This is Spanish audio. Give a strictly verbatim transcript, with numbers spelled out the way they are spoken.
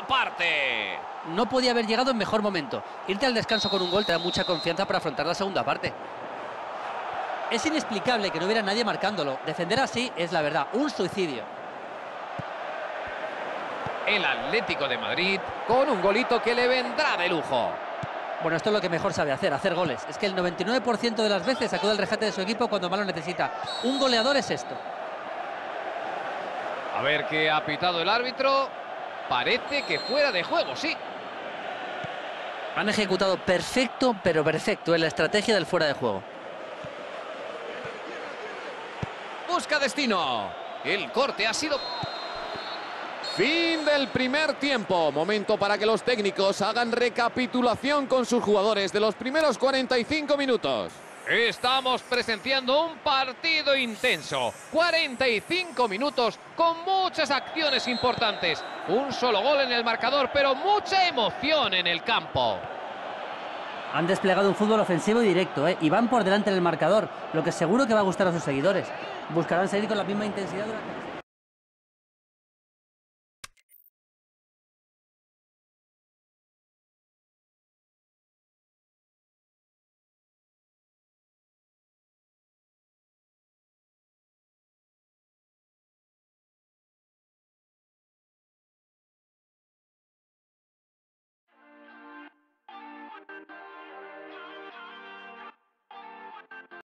parte. No podía haber llegado en mejor momento. Irte al descanso con un gol te da mucha confianza para afrontar la segunda parte. Es inexplicable que no hubiera nadie marcándolo. Defender así es, la verdad, un suicidio. El Atlético de Madrid con un golito que le vendrá de lujo. Bueno, esto es lo que mejor sabe hacer, hacer goles. Es que el noventa y nueve por ciento de las veces acude al rescate de su equipo cuando más lo necesita. Un goleador es esto. A ver qué ha pitado el árbitro. Parece que fuera de juego, sí. Han ejecutado perfecto, pero perfecto en la estrategia del fuera de juego. Busca destino. El corte ha sido... Fin del primer tiempo. Momento para que los técnicos hagan recapitulación con sus jugadores de los primeros cuarenta y cinco minutos. Estamos presenciando un partido intenso. cuarenta y cinco minutos con muchas acciones importantes. Un solo gol en el marcador, pero mucha emoción en el campo. Han desplegado un fútbol ofensivo y directo, ¿eh? Y van por delante en el marcador, lo que seguro que va a gustar a sus seguidores. Buscarán seguir con la misma intensidad durante...